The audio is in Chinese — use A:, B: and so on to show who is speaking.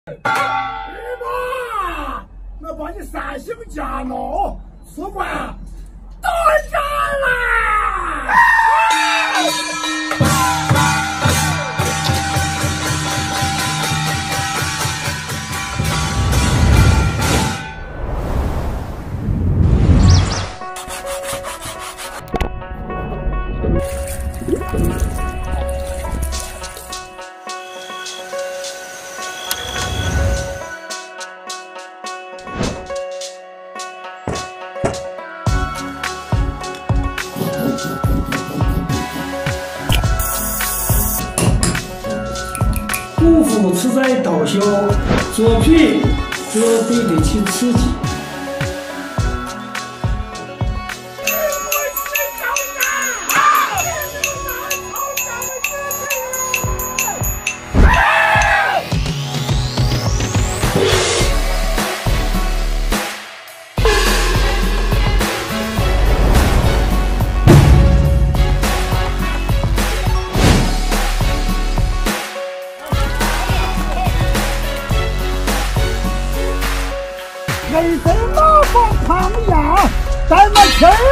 A: 妈，我把你三姓家奴出关当家啦！
B: 姑父吃在刀下，做皮则对得起刺激。
A: 人参老放汤养，咱们吃。